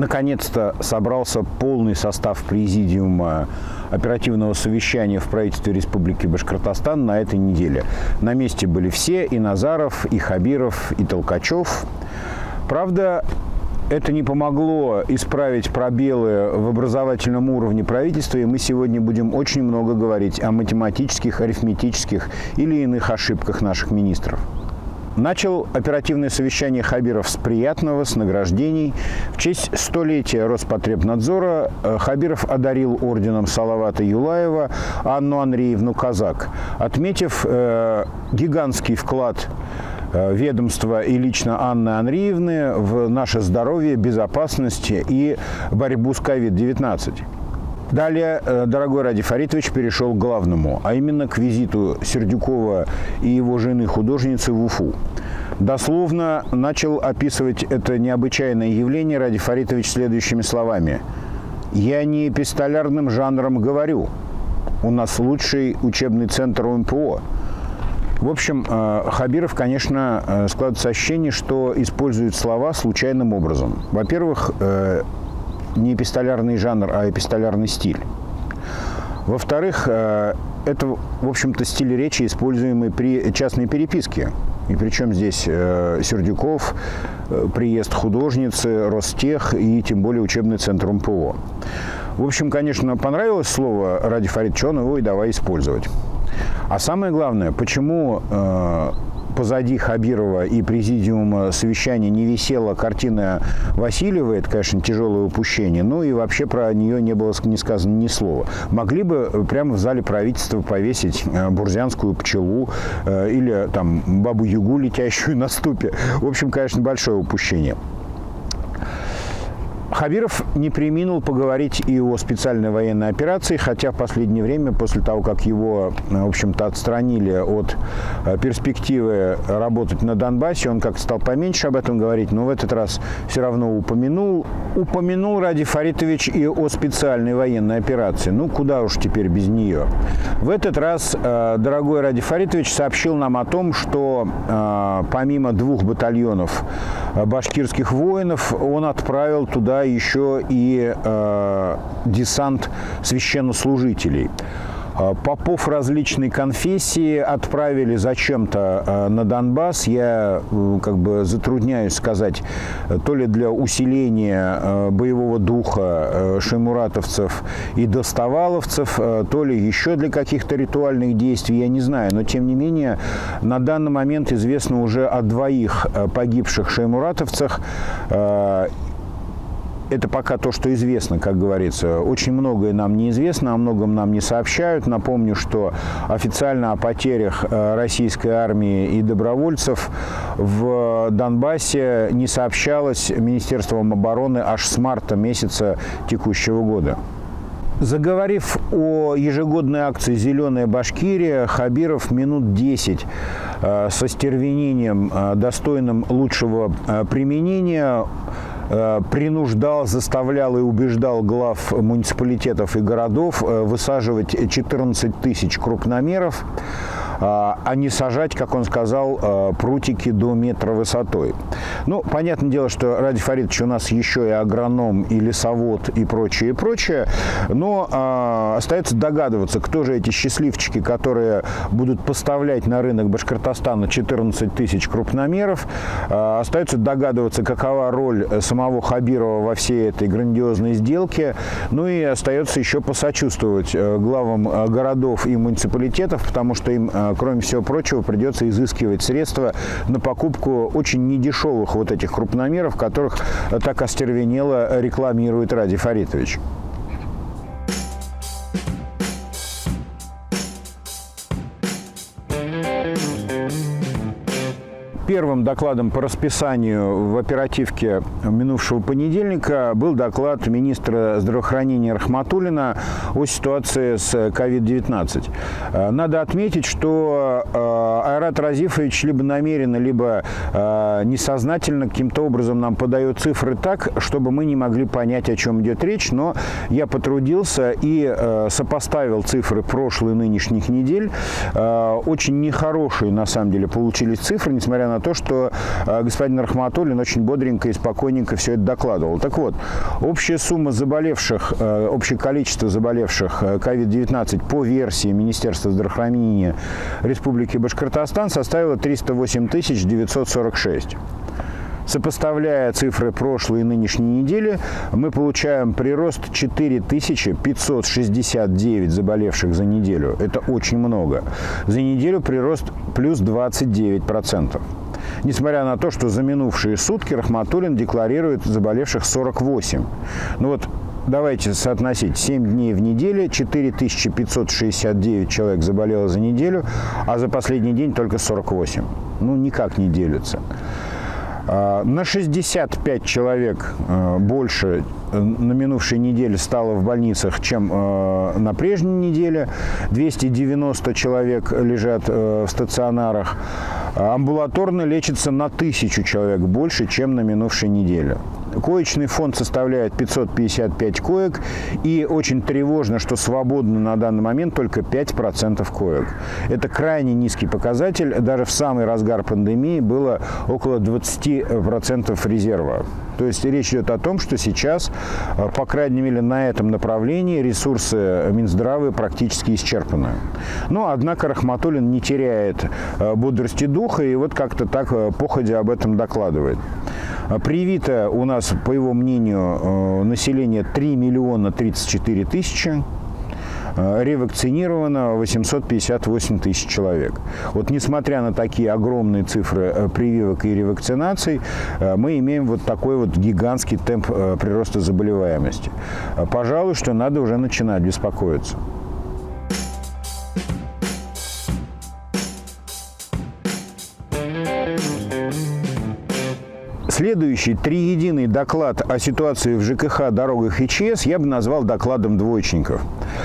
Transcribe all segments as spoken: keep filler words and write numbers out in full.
Наконец-то собрался полный состав президиума оперативного совещания в правительстве Республики Башкортостан на этой неделе. На месте были все: и Назаров, и Хабиров, и Толкачев. Правда, это не помогло исправить пробелы в образовательном уровне правительства, и мы сегодня будем очень много говорить о математических, арифметических или иных ошибках наших министров. Начал оперативное совещание Хабиров с приятного, с награждений. В честь столетия Роспотребнадзора Хабиров одарил орденом Салавата Юлаева Анну Андреевну Казак, отметив э, гигантский вклад э, ведомства и лично Анны Андреевны в наше здоровье, безопасность и борьбу с ковид девятнадцать. Далее дорогой Ради Фаритович перешел к главному, а именно к визиту Сердюкова и его жены художницы в Уфу. Дословно начал описывать это необычайное явление Ради Фаритович следующими словами: «Я не эпистолярным жанром говорю. У нас лучший учебный центр У М П О». В общем, Хабиров, конечно, складывается ощущение, что использует слова случайным образом. Во-первых, не эпистолярный жанр, а эпистолярный стиль. Во-вторых, это, в общем-то, стиль речи, используемый при частной переписке. И причем здесь Сердюков, приезд художницы, Ростех и тем более учебный центр У М П О. В общем, конечно, понравилось слово Ради Фаритовичу, он его и давай использовать. А самое главное, почему позади Хабирова и президиума совещания не висела картина Васильева, это, конечно, тяжелое упущение, ну и вообще про нее не было не сказано ни слова. Могли бы прямо в зале правительства повесить бурзянскую пчелу или там бабу-ягу, летящую на ступе. В общем, конечно, большое упущение. Хабиров не преминул поговорить и о специальной военной операции, хотя в последнее время, после того, как его, в общем-то, отстранили от перспективы работать на Донбассе, он как-то стал поменьше об этом говорить, но в этот раз все равно упомянул. Упомянул Ради Фаритович и о специальной военной операции. Ну, куда уж теперь без нее. В этот раз дорогой Ради Фаритович сообщил нам о том, что помимо двух батальонов башкирских воинов, он отправил туда еще и э, десант священнослужителей. Попов различной конфессии отправили зачем-то э, на Донбасс. Я э, как бы затрудняюсь сказать, то ли для усиления э, боевого духа э, шеймуратовцев и доставаловцев, э, то ли еще для каких-то ритуальных действий, я не знаю. Но, тем не менее, на данный момент известно уже о двоих э, погибших шеймуратовцах. Э, Это пока то, что известно, как говорится. Очень многое нам неизвестно, о многом нам не сообщают. Напомню, что официально о потерях российской армии и добровольцев в Донбассе не сообщалось Министерством обороны аж с марта месяца текущего года. Заговорив о ежегодной акции «Зеленая Башкирия», Хабиров минут десять э, со стервенением, э, достойным лучшего э, применения, принуждал, заставлял и убеждал глав муниципалитетов и городов высаживать четырнадцать тысяч крупномеров, а не сажать, как он сказал, прутики до метра высотой. Ну, понятное дело, что Ради Фаритович у нас еще и агроном, и лесовод, и прочее, и прочее, но а, остается догадываться, кто же эти счастливчики, которые будут поставлять на рынок Башкортостана четырнадцать тысяч крупномеров. А, остается догадываться, какова роль самого Хабирова во всей этой грандиозной сделке. Ну и остается еще посочувствовать главам городов и муниципалитетов, потому что им, кроме всего прочего, придется изыскивать средства на покупку очень недешевых вот этих крупномеров, которых так остервенело рекламирует Ради Фаритович. Первым докладом по расписанию в оперативке минувшего понедельника был доклад министра здравоохранения Рахматуллина о ситуации с ковид девятнадцать. Надо отметить, что Айрат Разифович либо намеренно, либо несознательно каким-то образом нам подает цифры так, чтобы мы не могли понять, о чем идет речь, но я потрудился и сопоставил цифры прошлой и нынешних недель. Очень нехорошие, на самом деле, получились цифры, несмотря на то, что господин Рахматуллин очень бодренько и спокойненько все это докладывал. Так вот, общая сумма заболевших, общее количество заболевших ковид девятнадцать по версии Министерства здравоохранения Республики Башкортостан составила триста восемь тысяч девятьсот сорок шесть. Сопоставляя цифры прошлой и нынешней недели, мы получаем прирост четыре тысячи пятьсот шестьдесят девять заболевших за неделю. Это очень много. За неделю прирост плюс двадцать девять процентов. Несмотря на то, что за минувшие сутки Рахматуллин декларирует заболевших сорок восемь. Ну вот, давайте соотносить. семь дней в неделю, четыре тысячи пятьсот шестьдесят девять человек заболело за неделю, а за последний день только сорок восемь. Ну, никак не делится. На шестьдесят пять человек больше на минувшей неделе стало в больницах, чем на прежней неделе. двести девяносто человек лежат в стационарах. Амбулаторно лечится на тысячу человек больше, чем на минувшей неделе. Коечный фонд составляет пятьсот пятьдесят пять коек, и очень тревожно, что свободно на данный момент только пять процентов коек. Это крайне низкий показатель. Даже в самый разгар пандемии было около двадцати процентов резерва. То есть речь идет о том, что сейчас, по крайней мере, на этом направлении ресурсы Минздрава практически исчерпаны. Но, однако, Рахматуллин не теряет бодрости духа и вот как-то так походя об этом докладывает. Привито у нас, по его мнению, население три миллиона тридцать четыре тысячи. Ревакцинировано восемьсот пятьдесят восемь тысяч человек. Вот несмотря на такие огромные цифры прививок и ревакцинаций, мы имеем вот такой вот гигантский темп прироста заболеваемости. Пожалуй, что надо уже начинать беспокоиться. Следующий триединый доклад о ситуации в ЖКХ, дорогах и ЧС я бы назвал докладом двоечников.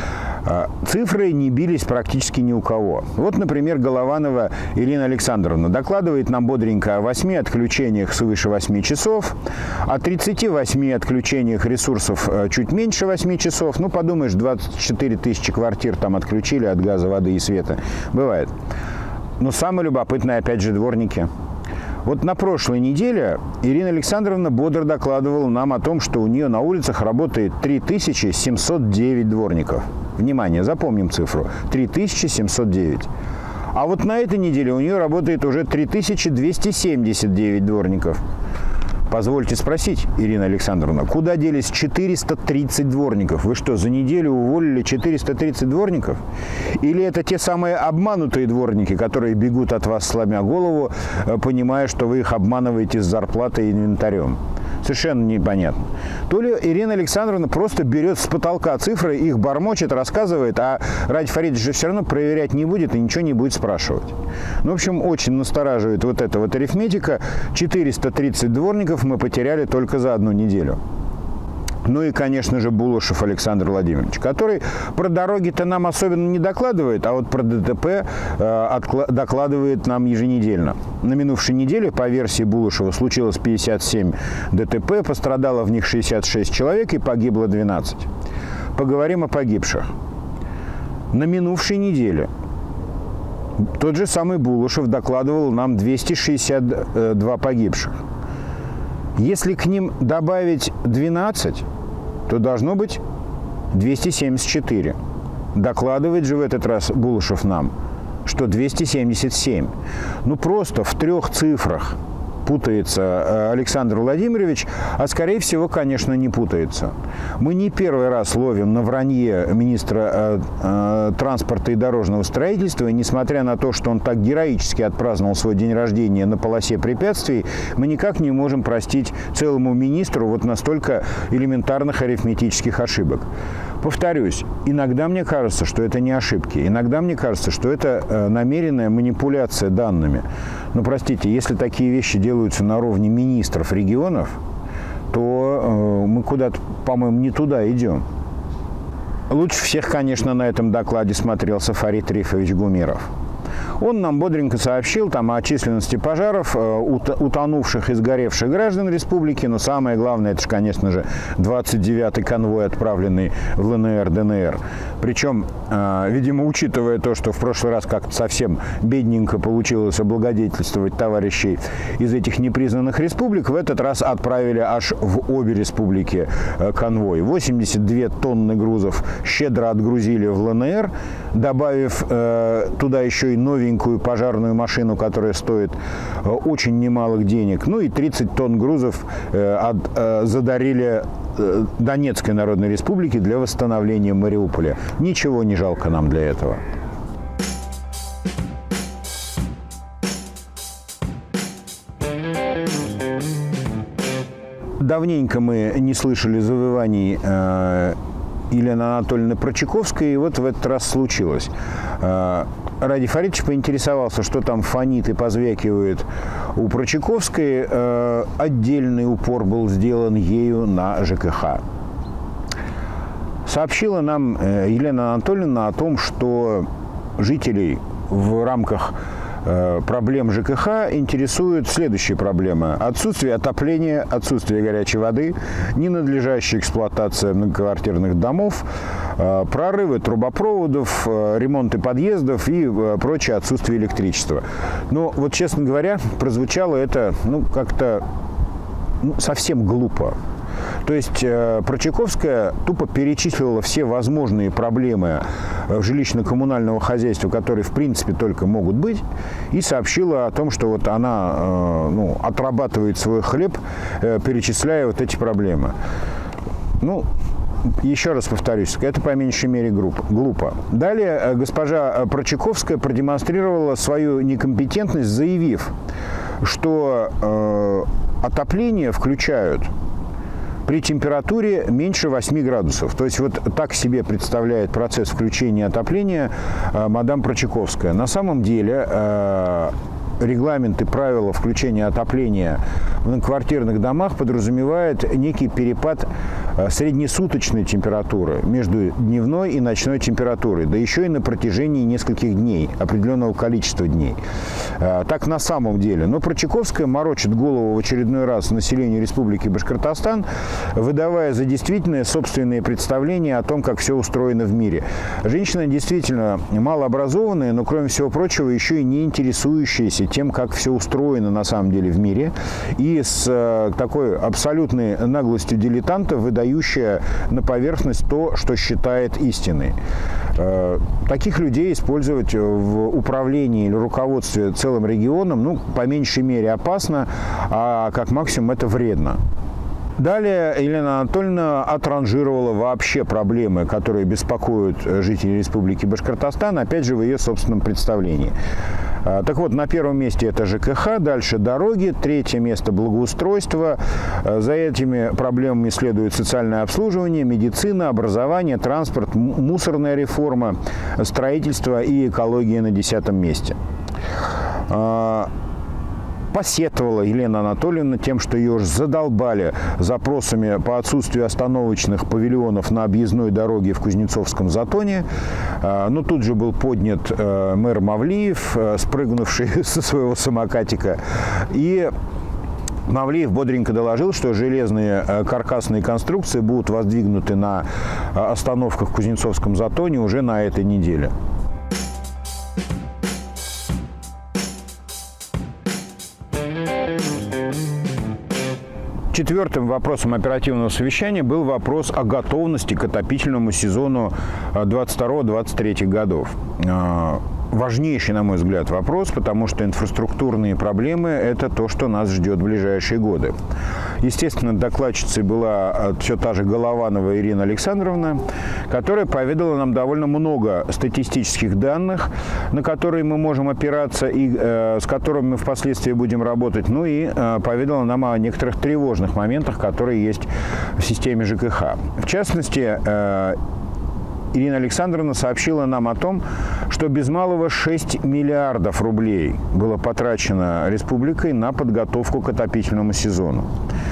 Цифры не бились практически ни у кого. Вот, например, Голованова Ирина Александровна докладывает нам бодренько о восьми отключениях свыше восьми часов, о тридцати восьми отключениях ресурсов чуть меньше восьми часов. Ну, подумаешь, двадцать четыре тысячи квартир там отключили от газа, воды и света. Бывает. Но самое любопытное, опять же, дворники. Вот на прошлой неделе Ирина Александровна бодро докладывала нам о том, что у нее на улицах работает три тысячи семьсот девять дворников. Внимание, запомним цифру. три тысячи семьсот девять. А вот на этой неделе у нее работает уже три тысячи двести семьдесят девять дворников. Позвольте спросить, Ирина Александровна, куда делись четыреста тридцать дворников? Вы что, за неделю уволили четыреста тридцать дворников? Или это те самые обманутые дворники, которые бегут от вас, сломя голову, понимая, что вы их обманываете с зарплатой и инвентарем? Совершенно непонятно. То ли Ирина Александровна просто берет с потолка цифры, их бормочет, рассказывает, а Радий Фаридович же все равно проверять не будет и ничего не будет спрашивать. Ну, в общем, очень настораживает вот эта вот арифметика. четыреста тридцать дворников мы потеряли только за одну неделю. Ну и, конечно же, Булушев Александр Владимирович, который про дороги-то нам особенно не докладывает, а вот про ДТП э, докладывает нам еженедельно. На минувшей неделе, по версии Булушева, случилось пятьдесят семь ДТП, пострадало в них шестьдесят шесть человек и погибло двенадцать. Поговорим о погибших. На минувшей неделе тот же самый Булушев докладывал нам двести шестьдесят два погибших. Если к ним добавить двенадцать, то должно быть двести семьдесят четыре. Докладывает же в этот раз Булушев нам, что двести семьдесят семь. Ну просто в трех цифрах путается Александр Владимирович, а скорее всего, конечно, не путается. Мы не первый раз ловим на вранье министра э, э, транспорта и дорожного строительства, и несмотря на то, что он так героически отпраздновал свой день рождения на полосе препятствий, мы никак не можем простить целому министру вот настолько элементарных арифметических ошибок. Повторюсь, иногда мне кажется, что это не ошибки, иногда мне кажется, что это э, намеренная манипуляция данными. Но, простите, если такие вещи делаются на уровне министров регионов, то э, мы куда-то, по-моему, не туда идем. Лучше всех, конечно, на этом докладе смотрелся Фарид Рифович Гумеров. Он нам бодренько сообщил там о численности пожаров, утонувших и сгоревших граждан республики, но самое главное, это же, конечно же, двадцать девятый конвой, отправленный в ЛНР, ДНР. Причем, видимо, учитывая то, что в прошлый раз как-то совсем бедненько получилось облагодетельствовать товарищей из этих непризнанных республик, в этот раз отправили аж в обе республики конвой. восемьдесят две тонны грузов щедро отгрузили в ЛНР, добавив э, туда еще и новенькую пожарную машину, которая стоит э, очень немалых денег. Ну и тридцать тонн грузов э, от, э, задарили э, Донецкой Народной Республике для восстановления Мариуполя. Ничего не жалко нам для этого. Давненько мы не слышали завываний э, Елены Анатольевны Прочаковской, и вот в этот раз случилось. Ради Фаридович поинтересовался, что там фонит и позвякивает у Прочаковской. Отдельный упор был сделан ею на ЖКХ. Сообщила нам Елена Анатольевна о том, что жителей в рамках проблем ЖКХ интересуют следующие проблемы. Отсутствие отопления, отсутствие горячей воды, ненадлежащая эксплуатация многоквартирных домов, прорывы трубопроводов, ремонты подъездов и прочее отсутствие электричества. Но вот, честно говоря, прозвучало это ну, как-то ну, совсем глупо. То есть Прочаковская тупо перечислила все возможные проблемы жилищно-коммунального хозяйства, которые в принципе только могут быть, и сообщила о том, что вот она ну, отрабатывает свой хлеб, перечисляя вот эти проблемы. Ну, еще раз повторюсь, это по меньшей мере глупо. Далее госпожа Прочаковская продемонстрировала свою некомпетентность, заявив, что э, отопление включают при температуре меньше восьми градусов. То есть вот так себе представляет процесс включения отопления э, мадам Прочаковская. На самом деле э, регламенты, правила включения отопления в многоквартирных домах подразумевают некий перепад среднесуточной температуры между дневной и ночной температурой, да еще и на протяжении нескольких дней, определенного количества дней. Так на самом деле. Но Прочаковская морочит голову в очередной раз населению Республики Башкортостан, выдавая за действительное собственные представления о том, как все устроено в мире. Женщина действительно малообразованная, но, кроме всего прочего, еще и не интересующаяся тем, как все устроено на самом деле в мире, и с такой абсолютной наглостью дилетанта выдает дающая на поверхность то, что считает истиной. Таких людей использовать в управлении или руководстве целым регионом, ну, по меньшей мере опасно, а как максимум это вредно. Далее Елена Анатольевна отранжировала вообще проблемы, которые беспокоят жителей Республики Башкортостан, опять же, в ее собственном представлении. Так вот, на первом месте это ЖКХ, дальше дороги, третье место благоустройство. За этими проблемами следует социальное обслуживание, медицина, образование, транспорт, мусорная реформа, строительство и экология на десятом месте. Посетовала Елена Анатольевна тем, что ее уже задолбали запросами по отсутствию остановочных павильонов на объездной дороге в Кузнецовском затоне. Но тут же был поднят мэр Мавлиев, спрыгнувший со своего самокатика. И Мавлиев бодренько доложил, что железные каркасные конструкции будут воздвигнуты на остановках в Кузнецовском затоне уже на этой неделе. Четвертым вопросом оперативного совещания был вопрос о готовности к отопительному сезону двадцать второго — двадцать третьего годов. Важнейший, на мой взгляд, вопрос, потому что инфраструктурные проблемы – это то, что нас ждет в ближайшие годы. Естественно, докладчицей была все та же Голованова Ирина Александровна, которая поведала нам довольно много статистических данных, на которые мы можем опираться и э, с которыми мы впоследствии будем работать, ну и э, поведала нам о некоторых тревожных моментах, которые есть в системе ЖКХ. В частности, э, Ирина Александровна сообщила нам о том, что без малого шесть миллиардов рублей было потрачено республикой на подготовку к отопительному сезону.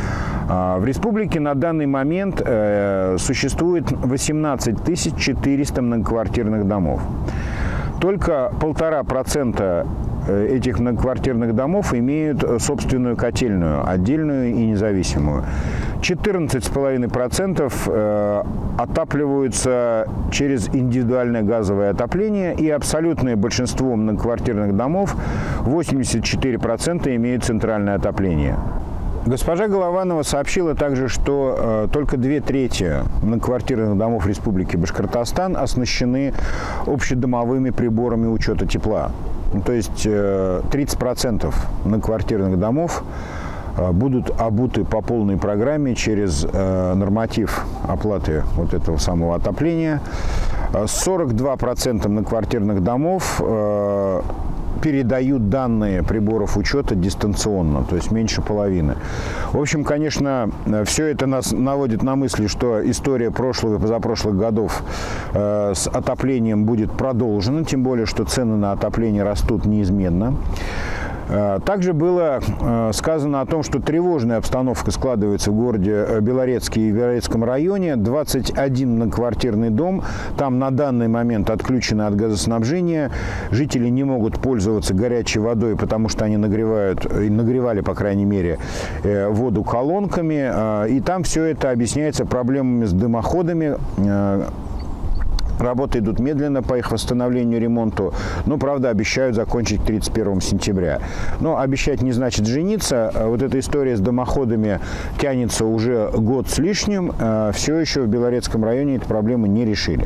В республике на данный момент существует восемнадцать тысяч четыреста многоквартирных домов. Только полтора процента этих многоквартирных домов имеют собственную котельную, отдельную и независимую. четырнадцать целых пять десятых процента отапливаются через индивидуальное газовое отопление, и абсолютное большинство многоквартирных домов, восемьдесят четыре процента, имеют центральное отопление. Госпожа Голованова сообщила также, что э, только две трети многоквартирных домов Республики Башкортостан оснащены общедомовыми приборами учета тепла. Ну, то есть э, тридцать процентов многоквартирных домов э, будут обуты по полной программе через э, норматив оплаты вот этого самого отопления. сорок два процента многоквартирных домов э, передают данные приборов учета дистанционно, то есть меньше половины. В общем, конечно, все это нас наводит на мысли, что история прошлого и позапрошлых годов э, с отоплением будет продолжена, тем более, что цены на отопление растут неизменно. Также было сказано о том, что тревожная обстановка складывается в городе Белорецке и в Белорецком районе. двадцать один многоквартирный дом, там на данный момент отключено от газоснабжения. Жители не могут пользоваться горячей водой, потому что они нагревают, нагревали, по крайней мере, воду колонками. И там все это объясняется проблемами с дымоходами. Работы идут медленно по их восстановлению и ремонту, но, правда, обещают закончить к тридцать первому сентября. Но обещать не значит жениться. Вот эта история с дымоходами тянется уже год с лишним. Все еще в Белорецком районе эту проблему не решили.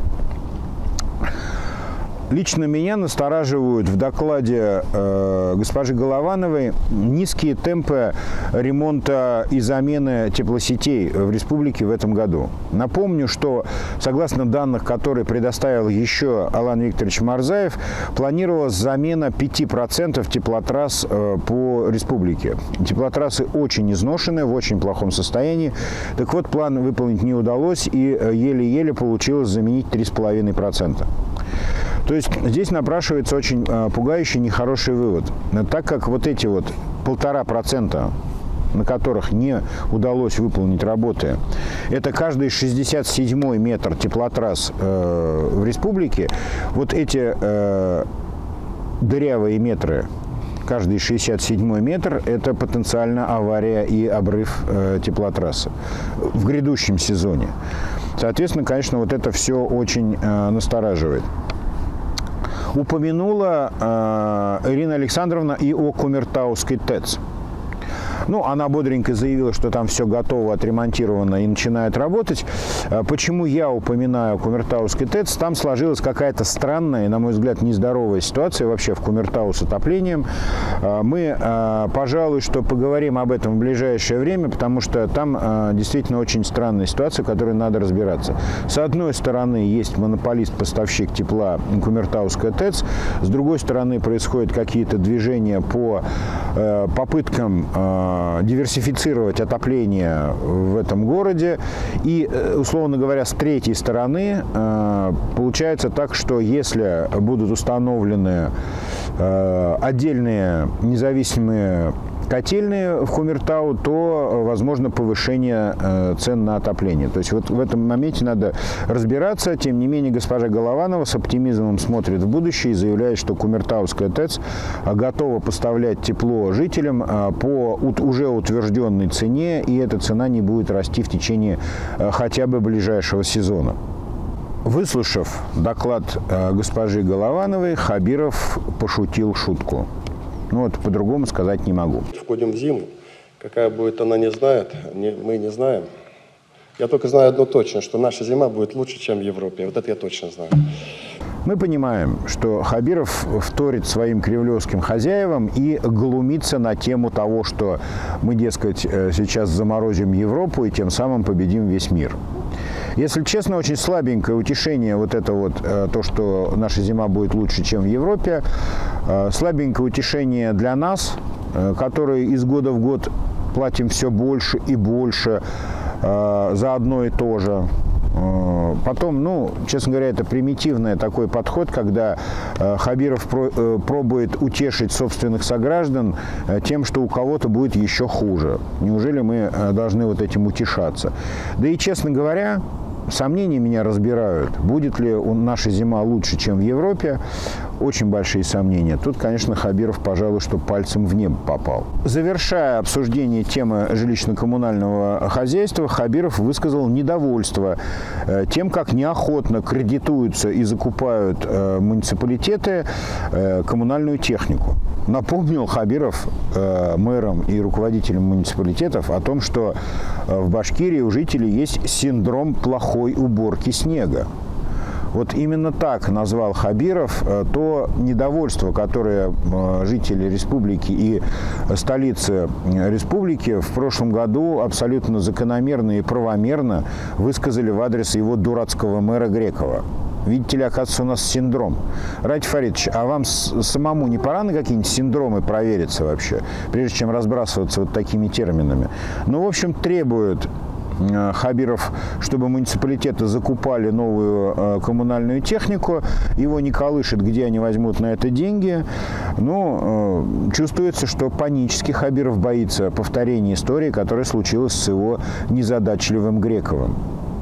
Лично меня настораживают в докладе э, госпожи Головановой низкие темпы ремонта и замены теплосетей в республике в этом году. Напомню, что согласно данных, которые предоставил еще Алан Викторович Марзаев, планировалась замена пяти процентов теплотрасс э, по республике. Теплотрассы очень изношены, в очень плохом состоянии. Так вот, план выполнить не удалось, и еле-еле получилось заменить три целых пять десятых процента. То есть здесь напрашивается очень э, пугающий, нехороший вывод. Так как вот эти вот полтора процента, на которых не удалось выполнить работы, это каждый шестьдесят седьмой метр теплотрасс э, в республике, вот эти э, дырявые метры, каждый шестьдесят седьмой метр, это потенциально авария и обрыв э, теплотрассы в грядущем сезоне. Соответственно, конечно, вот это все очень э, настораживает. Упомянула э, Ирина Александровна и о Кумертауской ТЭЦ. Ну, она бодренько заявила, что там все готово, отремонтировано и начинает работать. Почему я упоминаю Кумертауской ТЭЦ? Там сложилась какая-то странная, на мой взгляд, нездоровая ситуация вообще в Кумертау с отоплением. Мы, пожалуй, что поговорим об этом в ближайшее время, потому что там действительно очень странная ситуация, в которой надо разбираться. С одной стороны, есть монополист-поставщик тепла Кумертауская ТЭЦ, с другой стороны, происходят какие-то движения по попыткам диверсифицировать отопление в этом городе. И, условно говоря, с третьей стороны получается так, что если будут установлены отдельные независимые котельные в Кумертау, то возможно повышение э, цен на отопление. То есть вот в этом моменте надо разбираться. Тем не менее, госпожа Голованова с оптимизмом смотрит в будущее и заявляет, что Кумертауская ТЭЦ готова поставлять тепло жителям э, по ут, уже утвержденной цене, и эта цена не будет расти в течение э, хотя бы ближайшего сезона. Выслушав доклад э, госпожи Головановой, Хабиров пошутил шутку. Ну вот по-другому сказать не могу. Входим в зиму. Какая будет, она не знает, не, мы не знаем. Я только знаю одно точно, что наша зима будет лучше, чем в Европе. Вот это я точно знаю. Мы понимаем, что Хабиров вторит своим кремлевским хозяевам и глумится на тему того, что мы, дескать, сейчас заморозим Европу и тем самым победим весь мир. Если честно, очень слабенькое утешение вот это вот, то, что наша зима будет лучше, чем в Европе. Слабенькое утешение для нас, которые из года в год платим все больше и больше за одно и то же. Потом, ну, честно говоря, это примитивный такой подход, когда Хабиров пробует утешить собственных сограждан тем, что у кого-то будет еще хуже. Неужели мы должны вот этим утешаться? Да и, честно говоря, сомнения меня разбирают. Будет ли наша зима лучше, чем в Европе? Очень большие сомнения. Тут, конечно, Хабиров, пожалуй, что пальцем в небо попал. Завершая обсуждение темы жилищно-коммунального хозяйства, Хабиров высказал недовольство тем, как неохотно кредитуются и закупают муниципалитеты коммунальную технику. Напомнил Хабиров мэрам и руководителям муниципалитетов о том, что в Башкирии у жителей есть синдром плохой уборки снега. Вот именно так назвал Хабиров то недовольство, которое жители республики и столицы республики в прошлом году абсолютно закономерно и правомерно высказали в адрес его дурацкого мэра Грекова. Видите ли, оказывается, у нас синдром. Радий Фаритович, а вам самому не пора на какие-нибудь синдромы провериться вообще, прежде чем разбрасываться вот такими терминами? Ну, в общем, требует Хабиров, чтобы муниципалитеты закупали новую э, коммунальную технику. Его не колышет, где они возьмут на это деньги. Но э, чувствуется, что панически Хабиров боится повторения истории, которая случилась с его незадачливым Грековым.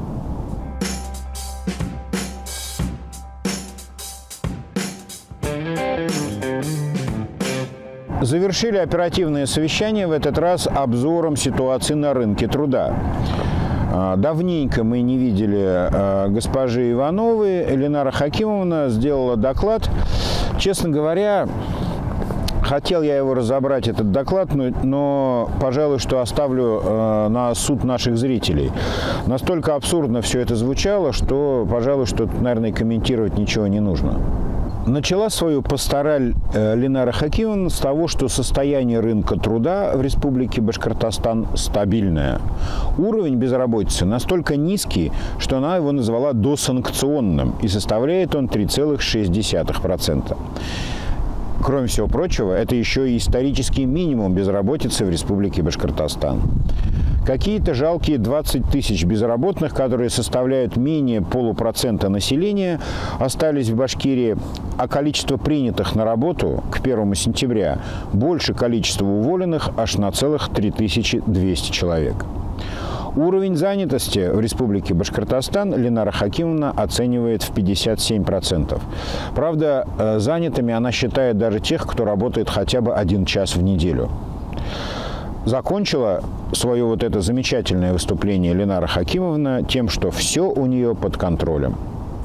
Завершили оперативное совещание в этот раз обзором ситуации на рынке труда. Давненько мы не видели госпожи Ивановой. Ленара Хакимовна сделала доклад. Честно говоря, хотел я его разобрать, этот доклад, но, но пожалуй, что оставлю э, на суд наших зрителей. Настолько абсурдно все это звучало, что, пожалуй, что, наверное, комментировать ничего не нужно. Начала свою пастораль э, Ленара Хакимовна с того, что состояние рынка труда в Республике Башкортостан стабильное. Уровень безработицы настолько низкий, что она его назвала досанкционным, и составляет он три целых шесть десятых процента. Кроме всего прочего, это еще и исторический минимум безработицы в Республике Башкортостан. Какие-то жалкие двадцать тысяч безработных, которые составляют менее полупроцента населения, остались в Башкирии, а количество принятых на работу к первому сентября больше количества уволенных аж на целых три тысячи двести человек. Уровень занятости в Республике Башкортостан Ленара Хакимовна оценивает в пятьдесят семь процентов. Правда, занятыми она считает даже тех, кто работает хотя бы один час в неделю. Закончила свое вот это замечательное выступление Ленара Хакимовна тем, что все у нее под контролем.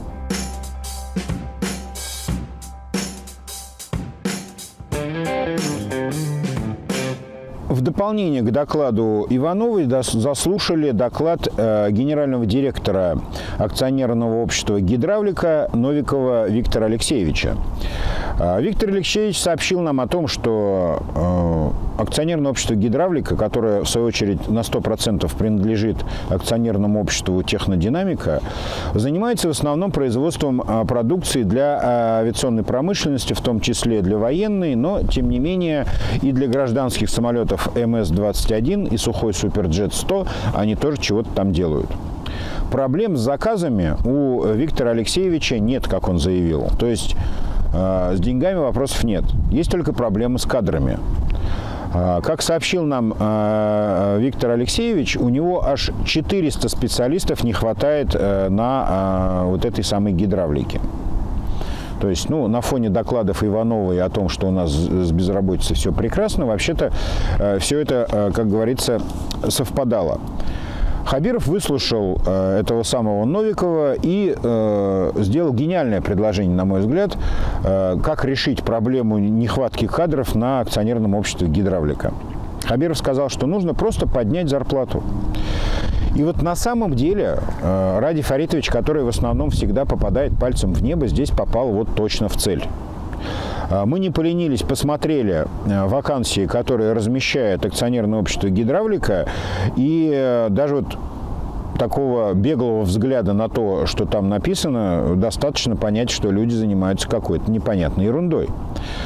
В дополнение к докладу Ивановой заслушали доклад э, генерального директора акционерного общества «Гидравлика» Новикова Виктора Алексеевича. Э, Виктор Алексеевич сообщил нам о том, что э, акционерное общество «Гидравлика», которое, в свою очередь, на сто процентов принадлежит акционерному обществу «Технодинамика», занимается в основном производством э, продукции для э, авиационной промышленности, в том числе для военной, но, тем не менее, и для гражданских самолетов эм эс двадцать один и сухой Суперджет сто, они тоже чего-то там делают. Проблем с заказами у Виктора Алексеевича нет, как он заявил. То есть э, с деньгами вопросов нет. Есть только проблемы с кадрами. Э, как сообщил нам э, Виктор Алексеевич, у него аж четыреста специалистов не хватает э, на э, вот этой самой гидравлике. То есть, ну, на фоне докладов Ивановой о том, что у нас с безработицей все прекрасно, вообще-то э, все это, э, как говорится, совпадало. Хабиров выслушал э, этого самого Новикова и э, сделал гениальное предложение, на мой взгляд, э, как решить проблему нехватки кадров на акционерном обществе «Гидравлика». Хабиров сказал, что нужно просто поднять зарплату. И вот на самом деле Радий Фаритович, который в основном всегда попадает пальцем в небо, здесь попал вот точно в цель. Мы не поленились, посмотрели вакансии, которые размещает акционерное общество «Гидравлика», и даже вот такого беглого взгляда на то, что там написано, достаточно понять, что люди занимаются какой-то непонятной ерундой.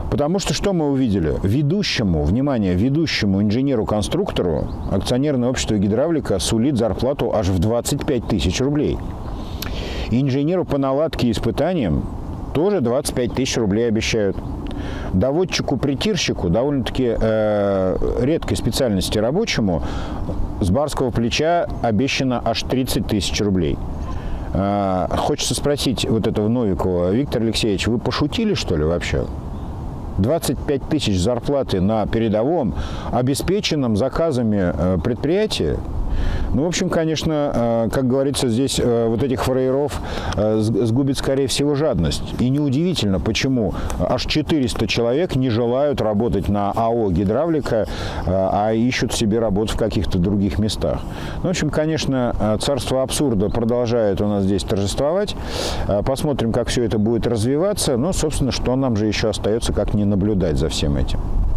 Потому что что мы увидели? Ведущему, внимание, ведущему инженеру-конструктору акционерное общество «Гидравлика» сулит зарплату аж в двадцать пять тысяч рублей. Инженеру по наладке и испытаниям тоже двадцать пять тысяч рублей обещают. Доводчику-притирщику, довольно-таки э, редкой специальности рабочему, с барского плеча обещано аж тридцать тысяч рублей. Э, хочется спросить вот этого Новикова: Виктор Алексеевич, вы пошутили, что ли, вообще? двадцать пять тысяч зарплаты на передовом, обеспеченном заказами предприятии? Ну, в общем, конечно, как говорится, здесь вот этих фраеров сгубит, скорее всего, жадность. И неудивительно, почему аж четыреста человек не желают работать на АО «Гидравлика», а ищут себе работу в каких-то других местах. Ну, в общем, конечно, царство абсурда продолжает у нас здесь торжествовать. Посмотрим, как все это будет развиваться. Но, собственно, что нам же еще остается, как не наблюдать за всем этим.